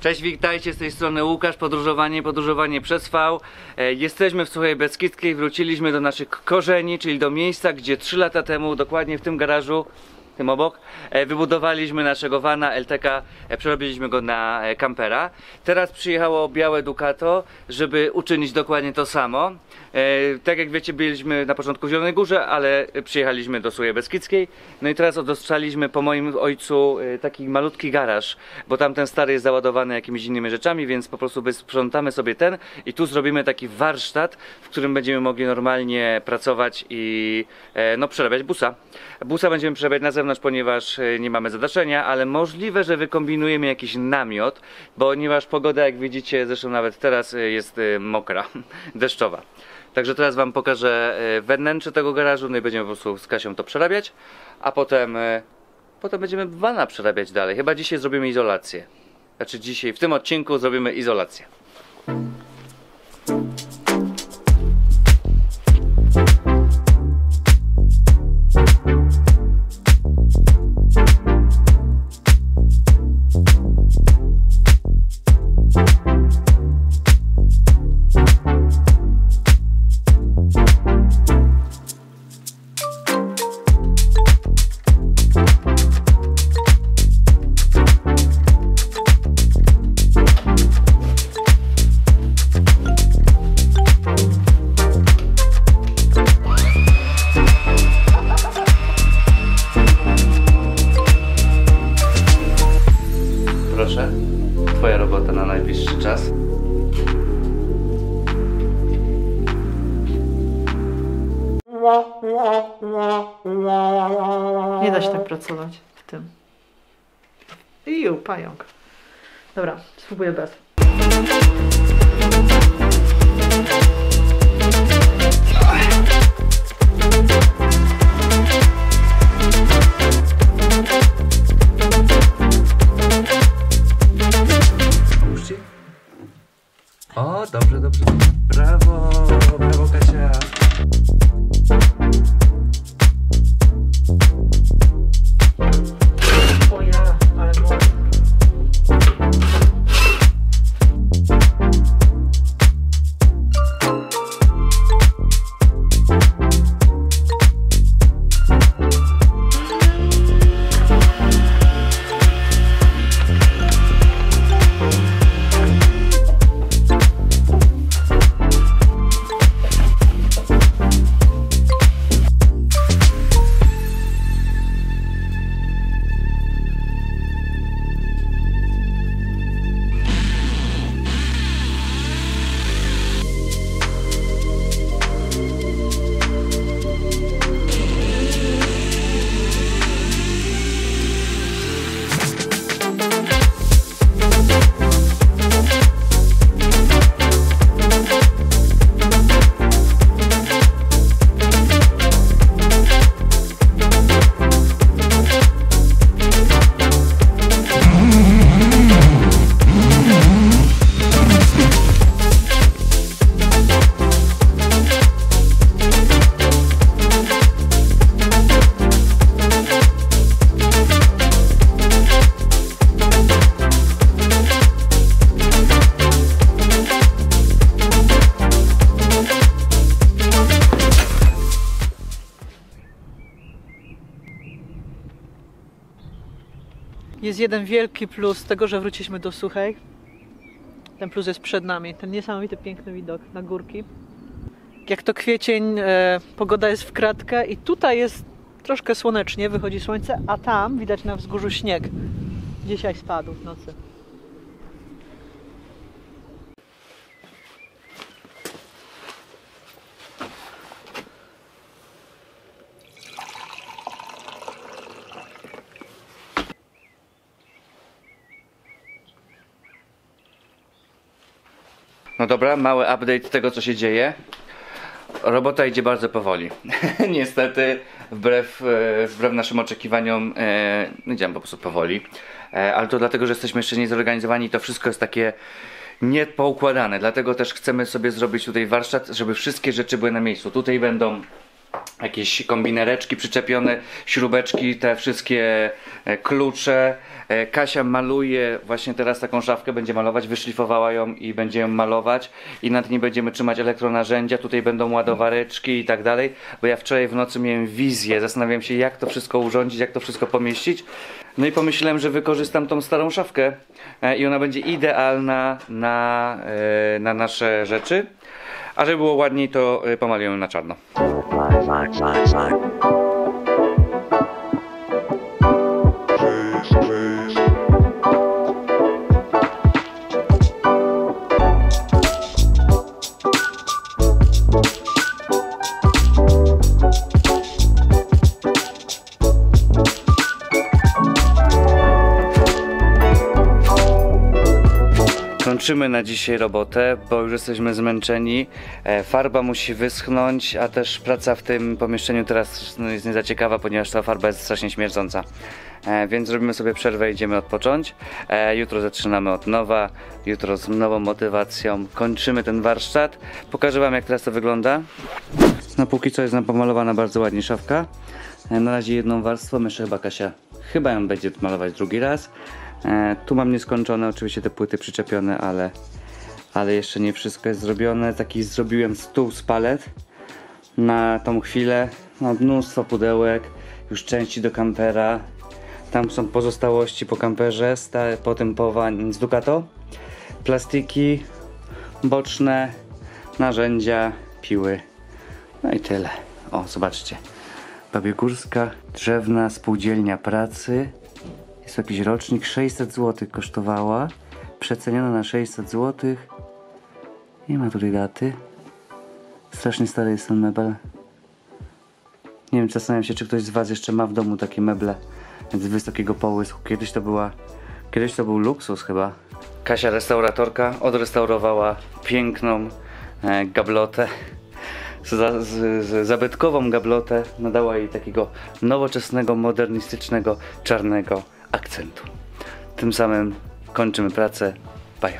Cześć, witajcie, z tej strony Łukasz, podróżowanie przez V. Jesteśmy w Suchej Beskidzkiej, wróciliśmy do naszych korzeni, czyli do miejsca, gdzie 3 lata temu, dokładnie w tym garażu, tym obok, wybudowaliśmy naszego vana LTK, przerobiliśmy go na kampera. Teraz przyjechało białe Ducato, żeby uczynić dokładnie to samo. Tak jak wiecie, byliśmy na początku w Zielonej Górze, ale przyjechaliśmy do Suchej Beskidzkiej. No i teraz dostaliśmy po moim ojcu taki malutki garaż, bo tamten stary jest załadowany jakimiś innymi rzeczami, więc po prostu sprzątamy sobie ten i tu zrobimy taki warsztat, w którym będziemy mogli normalnie pracować i no, przerabiać busa. Busa będziemy przerabiać na zewnątrz, ponieważ nie mamy zadaszenia, ale możliwe, że wykombinujemy jakiś namiot, ponieważ pogoda, jak widzicie, zresztą nawet teraz jest mokra, deszczowa. Także teraz wam pokażę wnętrze tego garażu, no i będziemy po prostu z Kasią to przerabiać, a potem będziemy vana przerabiać dalej. Chyba dzisiaj zrobimy izolację. Znaczy dzisiaj, w tym odcinku zrobimy izolację. Proszę, twoja robota na najbliższy czas. Nie da się tak pracować w tym. Iu, pająk. Dobra, spróbuję bez. O, dobrze, dobrze. Brawo, brawo Kasia. O ja, ale mocno. Jest jeden wielki plus tego, że wróciliśmy do Suchej. Ten plus jest przed nami. Ten niesamowity, piękny widok na górki. Jak to kwiecień, pogoda jest w kratkę i tutaj jest troszkę słonecznie, wychodzi słońce, a tam widać na wzgórzu śnieg. Dzisiaj spadł w nocy. No dobra, mały update tego, co się dzieje. Robota idzie bardzo powoli. Niestety, wbrew naszym oczekiwaniom, idziemy po prostu powoli. Ale to dlatego, że jesteśmy jeszcze niezorganizowani i to wszystko jest takie niepoukładane. Dlatego też chcemy sobie zrobić tutaj warsztat, żeby wszystkie rzeczy były na miejscu. Tutaj będą jakieś kombinereczki przyczepione, śrubeczki, te wszystkie klucze, Kasia maluje właśnie teraz taką szafkę, będzie malować, wyszlifowała ją i będzie ją malować i nad niej będziemy trzymać elektronarzędzia, tutaj będą ładowareczki i tak dalej, bo ja wczoraj w nocy miałem wizję, zastanawiałem się jak to wszystko urządzić, jak to wszystko pomieścić. No i pomyślałem, że wykorzystam tą starą szafkę i ona będzie idealna na nasze rzeczy, a żeby było ładniej, to pomaluję ją na czarno. Kończymy na dzisiaj robotę, bo już jesteśmy zmęczeni. Farba musi wyschnąć, a też praca w tym pomieszczeniu teraz jest nie za ciekawa, ponieważ ta farba jest strasznie śmierdząca. Więc zrobimy sobie przerwę i idziemy odpocząć. Jutro zaczynamy od nowa, jutro z nową motywacją kończymy ten warsztat. Pokażę wam jak teraz to wygląda. No póki co jest nam pomalowana bardzo ładnie szafka. Na razie jedną warstwą, jeszcze chyba Kasia ją będzie malować drugi raz. Tu mam nieskończone oczywiście te płyty przyczepione, ale jeszcze nie wszystko jest zrobione. Taki zrobiłem stół z palet na tą chwilę. Mam mnóstwo pudełek, już części do kampera. Tam są pozostałości po kamperze, po tym z Ducato. Plastiki boczne, narzędzia, piły. No i tyle. O, zobaczcie. Babiegórska Drzewna Spółdzielnia Pracy. Jest jakiś rocznik, 600 zł kosztowała. Przeceniona na 600 zł. Nie ma tutaj daty. Strasznie stary jest ten mebel. Nie wiem, zastanawiam się, czy ktoś z was jeszcze ma w domu takie meble z wysokiego połysku. Kiedyś to był luksus chyba. Kasia, restauratorka, odrestaurowała piękną gablotę. Zabytkową gablotę, nadała jej takiego nowoczesnego, modernistycznego, czarnego akcentu. Tym samym kończymy pracę. Bye.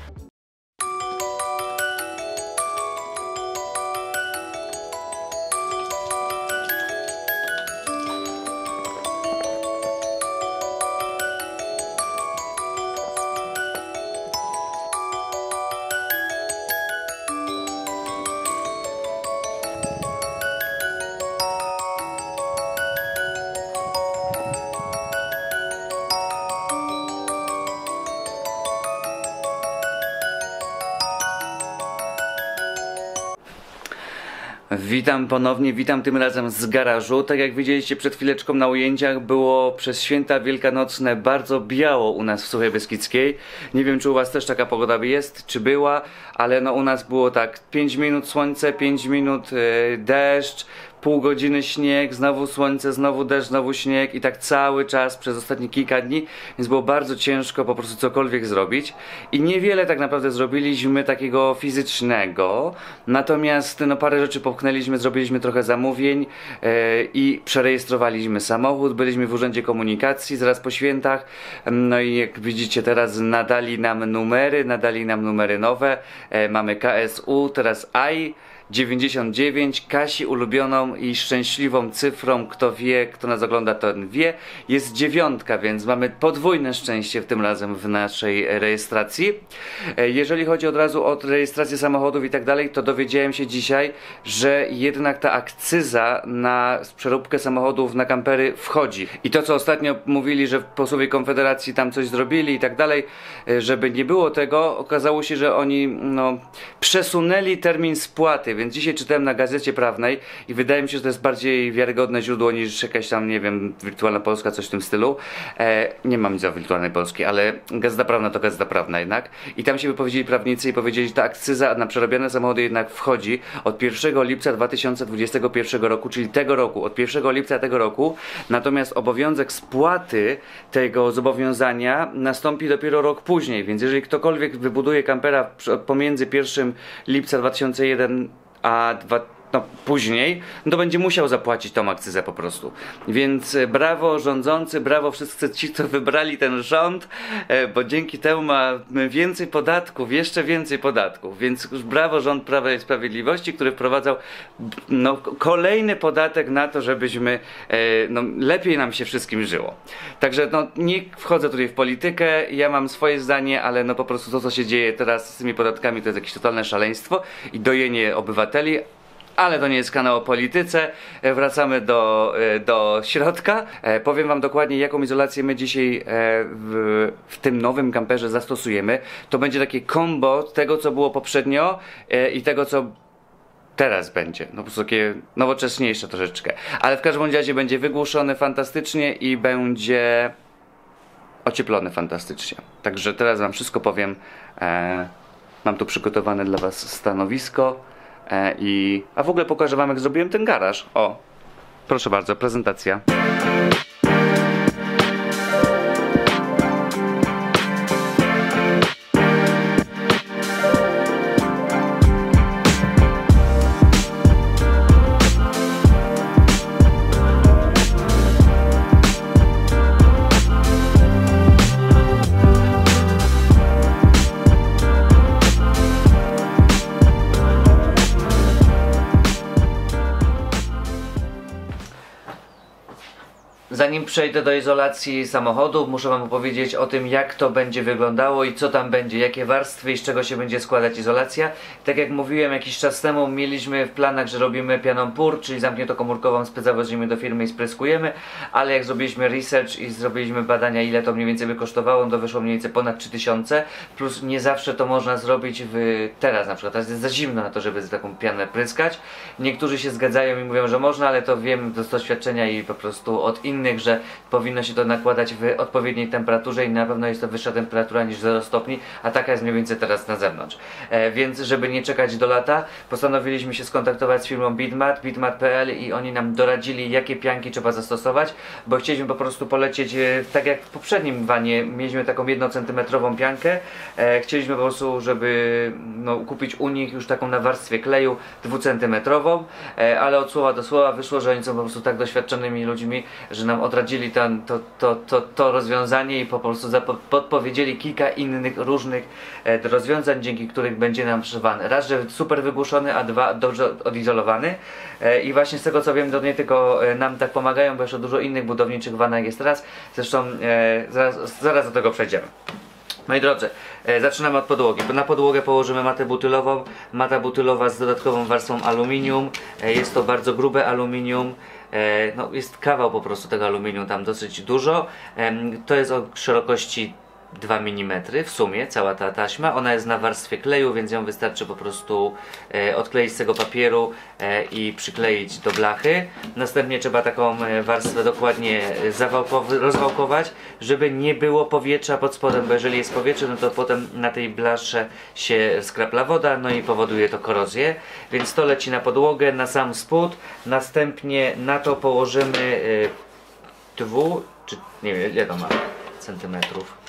Witam ponownie, witam tym razem z garażu. Tak jak widzieliście przed chwileczką na ujęciach, było przez święta wielkanocne bardzo biało u nas w Suchej Beskidzkiej. Nie wiem, czy u was też taka pogoda jest, czy była, ale no u nas było tak 5 minut słońce, 5 minut deszcz, pół godziny śnieg, znowu słońce, znowu deszcz, znowu śnieg i tak cały czas przez ostatnie kilka dni, więc było bardzo ciężko po prostu cokolwiek zrobić i niewiele tak naprawdę zrobiliśmy takiego fizycznego, natomiast no parę rzeczy popchnęliśmy, zrobiliśmy trochę zamówień i przerejestrowaliśmy samochód, byliśmy w Urzędzie Komunikacji zaraz po świętach, no i jak widzicie teraz nadali nam numery nowe, mamy KSU, teraz AI 99, Kasi ulubioną i szczęśliwą cyfrą, kto wie, kto nas ogląda, ten wie, jest 9, więc mamy podwójne szczęście w tym razem w naszej rejestracji. Jeżeli chodzi od razu o rejestrację samochodów i tak dalej, to dowiedziałem się dzisiaj, że jednak ta akcyza na przeróbkę samochodów na kampery wchodzi. I to, co ostatnio mówili, że w posłowie Konfederacji tam coś zrobili i tak dalej, żeby nie było tego, okazało się, że oni przesunęli termin spłaty. Więc dzisiaj czytałem na Gazecie Prawnej i wydaje mi się, że to jest bardziej wiarygodne źródło niż jakaś tam, nie wiem, Wirtualna Polska, coś w tym stylu. Nie mam nic o Wirtualnej Polskiej, ale Gazeta Prawna to Gazeta Prawna jednak. I tam się wypowiedzieli prawnicy i powiedzieli, że ta akcyza na przerobione samochody jednak wchodzi od 1 lipca 2021 roku, czyli tego roku, od 1 lipca tego roku. Natomiast obowiązek spłaty tego zobowiązania nastąpi dopiero rok później, więc jeżeli ktokolwiek wybuduje kampera pomiędzy 1 lipca 2001 a no, później, no to będzie musiał zapłacić tą akcyzę po prostu. Więc brawo rządzący, brawo wszyscy ci, co wybrali ten rząd, bo dzięki temu mamy więcej podatków, jeszcze więcej podatków. Więc już brawo rząd Prawa i Sprawiedliwości, który wprowadzał no, kolejny podatek na to, żebyśmy no, lepiej nam się wszystkim żyło. Także no, nie wchodzę tutaj w politykę, ja mam swoje zdanie, ale no po prostu to, co się dzieje teraz z tymi podatkami, to jest jakieś totalne szaleństwo i dojenie obywateli. Ale to nie jest kanał o polityce. Wracamy do środka. Powiem wam dokładnie, jaką izolację my dzisiaj w tym nowym kamperze zastosujemy. To będzie takie combo tego, co było poprzednio i tego, co teraz będzie. No po prostu takie nowocześniejsze troszeczkę. Ale w każdym razie będzie wygłuszony fantastycznie i będzie ocieplony fantastycznie. Także teraz wam wszystko powiem. Mam tu przygotowane dla was stanowisko. A w ogóle pokażę wam, jak zrobiłem ten garaż. O, proszę bardzo, prezentacja. Zanim przejdę do izolacji samochodu, muszę wam opowiedzieć o tym, jak to będzie wyglądało i co tam będzie, jakie warstwy i z czego się będzie składać izolacja. Tak jak mówiłem jakiś czas temu, mieliśmy w planach, że robimy pianą PUR, czyli zamkniętokomórkową, zawozimy do firmy i spryskujemy, ale jak zrobiliśmy research i zrobiliśmy badania, ile to mniej więcej by kosztowało, to wyszło mniej więcej ponad 3000, plus nie zawsze to można zrobić teraz na przykład, teraz jest za zimno na to, żeby taką pianę pryskać. Niektórzy się zgadzają i mówią, że można, ale to wiem z doświadczenia i po prostu od innych, że powinno się to nakładać w odpowiedniej temperaturze i na pewno jest to wyższa temperatura niż 0 stopni, a taka jest mniej więcej teraz na zewnątrz. Więc żeby nie czekać do lata, postanowiliśmy się skontaktować z firmą Bitmat.pl i oni nam doradzili, jakie pianki trzeba zastosować, bo chcieliśmy po prostu polecieć tak jak w poprzednim wanie, mieliśmy taką 1 centymetrową piankę, chcieliśmy po prostu, żeby no, kupić u nich już taką na warstwie kleju 2 centymetrową, ale od słowa do słowa wyszło, że oni są po prostu tak doświadczonymi ludźmi, że nam odradzili to rozwiązanie i po prostu podpowiedzieli kilka innych różnych rozwiązań, dzięki których będzie nam przywany. Raz, że super wygłuszony, a dwa, dobrze odizolowany. I właśnie z tego co wiem, to nie tylko nam tak pomagają, bo jeszcze dużo innych budowniczych wanach jest teraz. Zresztą zaraz do tego przejdziemy. Moi drodzy, zaczynamy od podłogi. Na podłogę położymy matę butylową. Mata butylowa z dodatkową warstwą aluminium. Jest to bardzo grube aluminium. No, jest kawał po prostu tego aluminium, tam dosyć dużo. To jest o szerokości 2 mm w sumie, cała ta taśma. Ona jest na warstwie kleju, więc ją wystarczy po prostu odkleić z tego papieru i przykleić do blachy. Następnie trzeba taką warstwę dokładnie rozwałkować, żeby nie było powietrza pod spodem, bo jeżeli jest powietrze, no to potem na tej blasze się skrapla woda, no i powoduje to korozję. Więc to leci na podłogę, na sam spód. Następnie na to położymy nie wiem ile to ma centymetrów.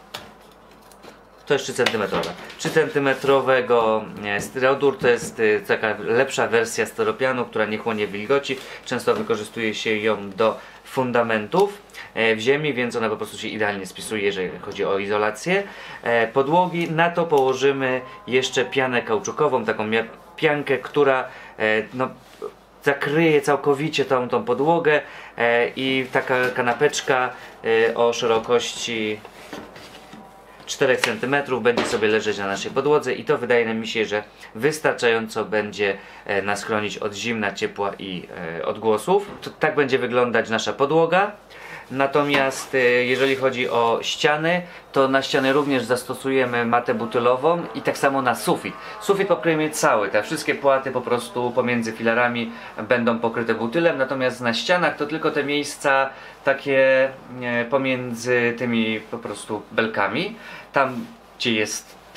To jest 3 cm. 3 cm styrodur to jest taka lepsza wersja styropianu, która nie chłonie wilgoci. Często wykorzystuje się ją do fundamentów w ziemi, więc ona po prostu się idealnie spisuje, jeżeli chodzi o izolację. Podłogi, na to położymy jeszcze pianę kauczukową, taką piankę, która no, zakryje całkowicie tą podłogę i taka kanapeczka o szerokości 4 cm będzie sobie leżeć na naszej podłodze i to wydaje mi się, że wystarczająco będzie nas chronić od zimna, ciepła i odgłosów. Tak będzie wyglądać nasza podłoga. Natomiast jeżeli chodzi o ściany, to na ściany również zastosujemy matę butylową i tak samo na sufit. Sufit pokryjemy cały, te wszystkie płaty po prostu pomiędzy filarami będą pokryte butylem, natomiast na ścianach to tylko te miejsca takie pomiędzy tymi po prostu belkami, tam gdzie jest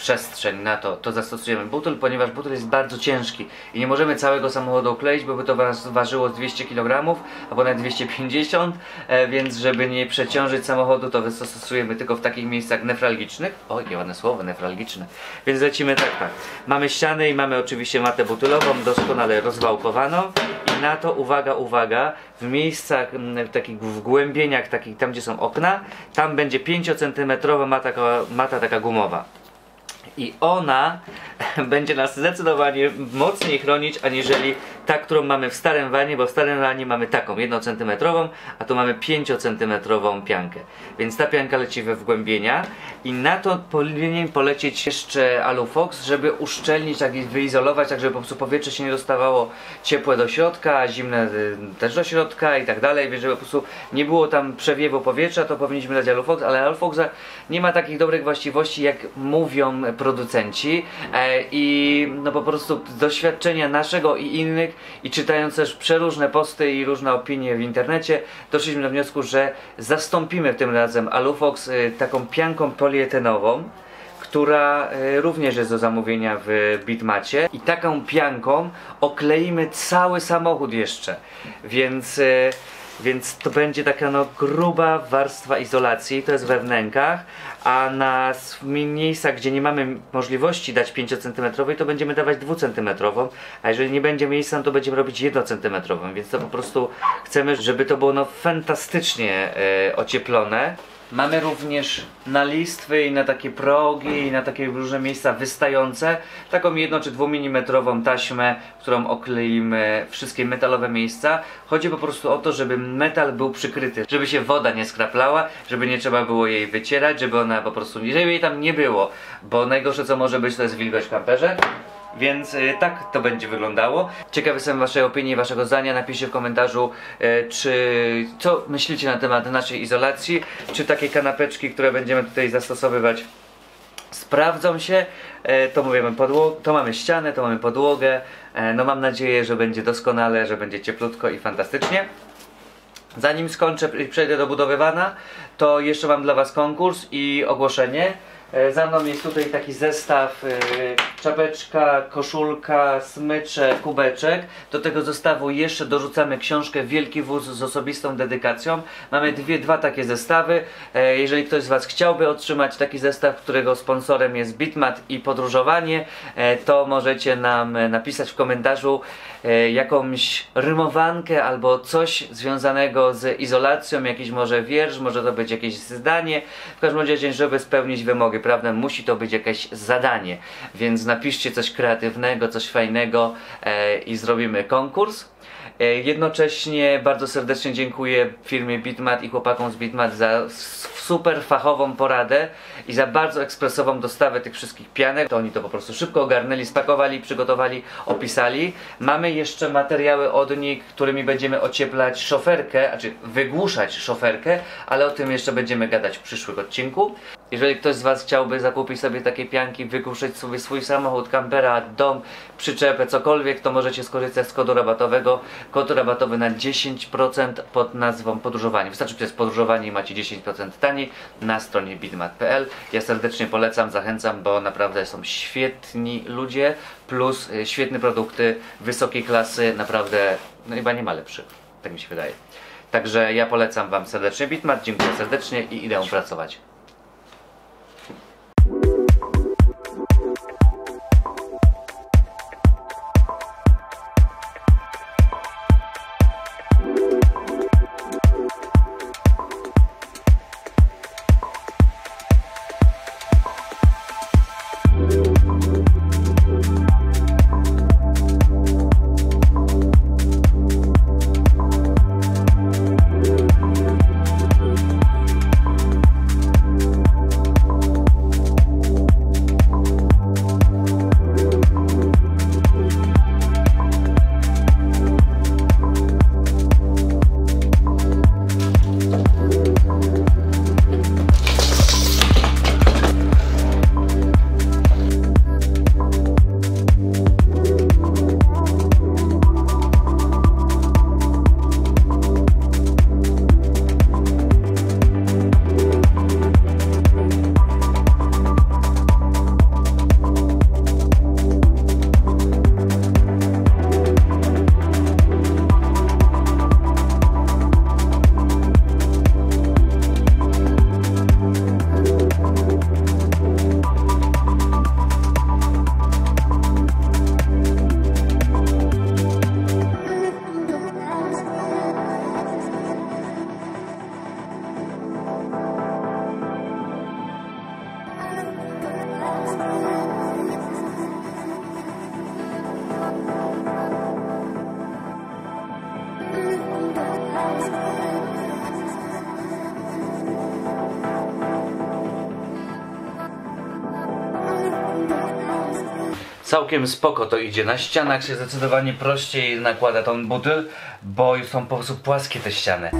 przestrzeń na to zastosujemy butel, ponieważ butel jest bardzo ciężki i nie możemy całego samochodu kleić, bo by to ważyło 200 kg albo nawet 250, więc żeby nie przeciążyć samochodu, to zastosujemy tylko w takich miejscach newralgicznych. O, jakie ładne słowo, newralgiczne. Więc lecimy tak. Mamy ściany i mamy oczywiście matę butylową, doskonale rozwałkowaną i na to, uwaga, w miejscach takich wgłębieniach, takich tam gdzie są okna, tam będzie 5 cm mata taka gumowa. I ona będzie nas zdecydowanie mocniej chronić aniżeli ta, którą mamy w starym vanie, bo w starym vanie mamy taką 1 cm, a tu mamy 5 cm piankę. Więc ta pianka leci we wgłębienia i na to powinien polecieć jeszcze Alufox, żeby uszczelnić, tak i wyizolować, tak żeby po prostu powietrze się nie dostawało ciepłe do środka, a zimne też do środka i tak dalej, więc żeby po prostu nie było tam przewiewu powietrza, to powinniśmy dać Alufox, ale Alufoxa nie ma takich dobrych właściwości, jak mówią producenci i no po prostu z doświadczenia naszego i innych i czytając też przeróżne posty i różne opinie w internecie, doszliśmy do wniosku, że zastąpimy tym razem Alufox taką pianką polietenową, która również jest do zamówienia w Bitmacie i taką pianką okleimy cały samochód jeszcze, więc to będzie taka no gruba warstwa izolacji, to jest we wnękach, a na miejscach, gdzie nie mamy możliwości dać 5 cm, to będziemy dawać 2 cm, a jeżeli nie będzie miejsca, to będziemy robić 1 cm, więc to po prostu chcemy, żeby to było no fantastycznie ocieplone. Mamy również na listwy i na takie progi i na takie różne miejsca wystające taką 1 czy 2 mm taśmę, którą okleimy wszystkie metalowe miejsca. Chodzi po prostu o to, żeby metal był przykryty, żeby się woda nie skraplała, żeby nie trzeba było jej wycierać, żeby ona po prostu, żeby jej tam nie było, bo najgorsze co może być, to jest wilgoć w kamperze. Więc tak to będzie wyglądało. Ciekawy jestem waszej opinii, waszego zdania. Napiszcie w komentarzu, co myślicie na temat naszej izolacji. Czy takie kanapeczki, które będziemy tutaj zastosowywać, sprawdzą się. To mamy ścianę, to mamy podłogę. No mam nadzieję, że będzie doskonale, że będzie cieplutko i fantastycznie. Zanim skończę i przejdę do budowy vana, to jeszcze mam dla was konkurs i ogłoszenie. Za mną jest tutaj taki zestaw, czapeczka, koszulka, smycze, kubeczek. Do tego zestawu jeszcze dorzucamy książkę Wielki Wóz z osobistą dedykacją. Mamy dwa takie zestawy. Jeżeli ktoś z was chciałby otrzymać taki zestaw, którego sponsorem jest Bitmat i podróżowanie, to możecie nam napisać w komentarzu jakąś rymowankę albo coś związanego z izolacją, jakiś może wiersz, może to być jakieś zdanie. W każdym razie, żeby spełnić wymogi, prawda, musi to być jakieś zadanie, więc napiszcie coś kreatywnego, coś fajnego i zrobimy konkurs. Jednocześnie bardzo serdecznie dziękuję firmie Bitmat i chłopakom z Bitmat za super fachową poradę i za bardzo ekspresową dostawę tych wszystkich pianek. To oni to po prostu szybko ogarnęli, spakowali, przygotowali, opisali. Mamy jeszcze materiały od nich, którymi będziemy ocieplać szoferkę, znaczy wygłuszać szoferkę, ale o tym jeszcze będziemy gadać w przyszłym odcinku. Jeżeli ktoś z was chciałby zakupić sobie takie pianki, wygłuszyć sobie swój samochód, kampera, dom, przyczepę, cokolwiek, to możecie skorzystać z kodu rabatowego. Kod rabatowy na 10% pod nazwą podróżowanie. Wystarczy przez podróżowanie i macie 10% taniej na stronie bitmat.pl. Ja serdecznie polecam, zachęcam, bo naprawdę są świetni ludzie, plus świetne produkty wysokiej klasy, naprawdę no chyba nie ma lepszych, tak mi się wydaje. Także ja polecam wam serdecznie Bitmat, dziękuję serdecznie i idę pracować. Całkiem spoko to idzie. Na ścianach się zdecydowanie prościej nakłada tą butyl, bo już są po prostu płaskie te ściany.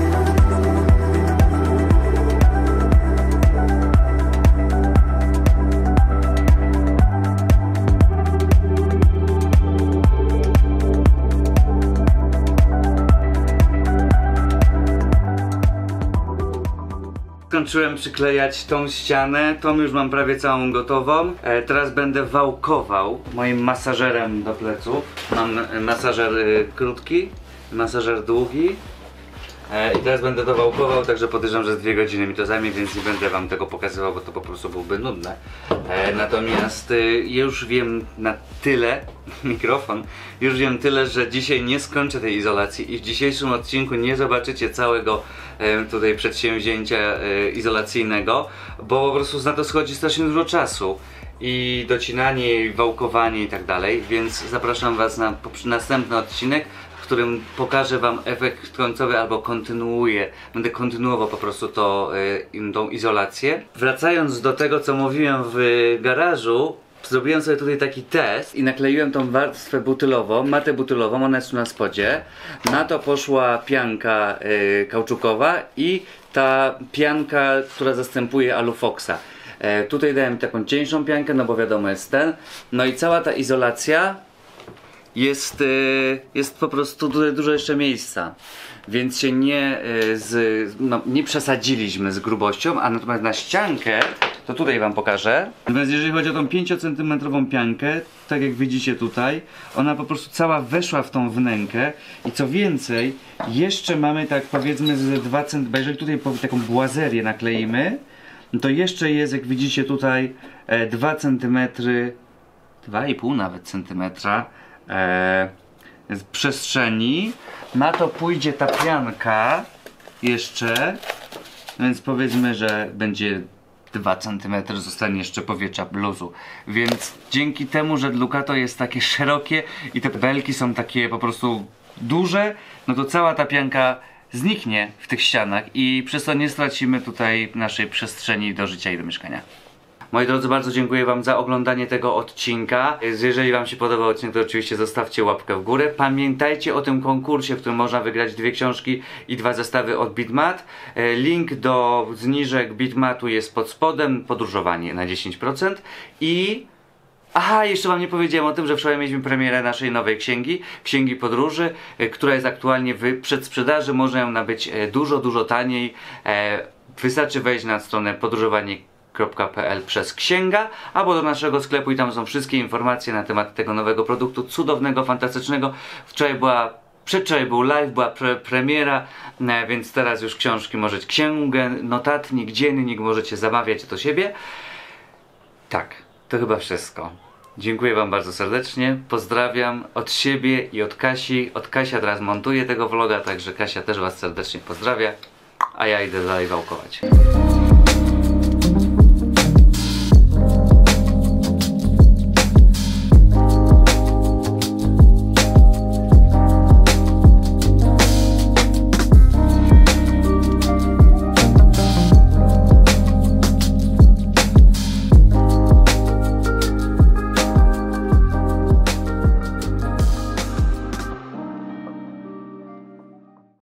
Skończyłem przyklejać tą ścianę, tą już mam prawie całą gotową. Teraz będę wałkował moim masażerem do pleców. Mam masażer krótki, masażer długi. I teraz będę to wałkował, także podejrzewam, że z 2 godziny mi to zajmie, więc nie będę wam tego pokazywał, bo to po prostu byłby nudne. Natomiast już wiem na tyle, mikrofon, już wiem tyle, że dzisiaj nie skończę tej izolacji i w dzisiejszym odcinku nie zobaczycie całego tutaj przedsięwzięcia izolacyjnego, bo po prostu na to schodzi strasznie dużo czasu. I docinanie, i wałkowanie i tak dalej, więc zapraszam was na następny odcinek, w którym pokażę wam efekt końcowy albo będę kontynuował po prostu tą izolację. Wracając do tego, co mówiłem w garażu, zrobiłem sobie tutaj taki test i nakleiłem tą warstwę butylową, matę butylową, ona jest tu na spodzie. Na to poszła pianka kauczukowa i ta pianka, która zastępuje alufoxa. Tutaj dałem taką cieńszą piankę, no bo wiadomo jest ten. No i cała ta izolacja jest po prostu tutaj dużo jeszcze miejsca, więc się nie przesadziliśmy z grubością, a natomiast na ściankę, to tutaj wam pokażę. Natomiast jeżeli chodzi o tą 5 cm piankę, tak jak widzicie tutaj, ona po prostu cała weszła w tą wnękę i co więcej, jeszcze mamy tak powiedzmy z 2 cm, bo jeżeli tutaj taką błazerię nakleimy, no to jeszcze jest, jak widzicie tutaj, 2 cm, 2,5 nawet centymetra przestrzeni. Na to pójdzie ta pianka jeszcze, więc powiedzmy, że będzie 2 cm zostanie jeszcze powietrza bluzu. Więc dzięki temu, że Ducato jest takie szerokie i te belki są takie po prostu duże, no to cała ta pianka zniknie w tych ścianach i przez to nie stracimy tutaj naszej przestrzeni do życia i do mieszkania. Moi drodzy, bardzo dziękuję wam za oglądanie tego odcinka. Jeżeli wam się podobał odcinek, to oczywiście zostawcie łapkę w górę. Pamiętajcie o tym konkursie, w którym można wygrać 2 książki i 2 zestawy od Bitmat. Link do zniżek Bitmatu jest pod spodem. Podróżowanie na 10%. I... aha, jeszcze wam nie powiedziałem o tym, że wczoraj mieliśmy premierę naszej nowej księgi podróży, która jest aktualnie w przedsprzedaży. Można ją nabyć dużo taniej. Wystarczy wejść na stronę podróżowanie.pl przez księga, albo do naszego sklepu i tam są wszystkie informacje na temat tego nowego produktu, cudownego, fantastycznego. Przedwczoraj był live, była premiera, więc teraz już książki możecie, księgę, notatnik, dziennik możecie zamawiać do siebie. Tak, to chyba wszystko. Dziękuję wam bardzo serdecznie, pozdrawiam od siebie i od Kasi. Kasia teraz montuje tego vloga, także Kasia też was serdecznie pozdrawia, a ja idę dalej wałkować.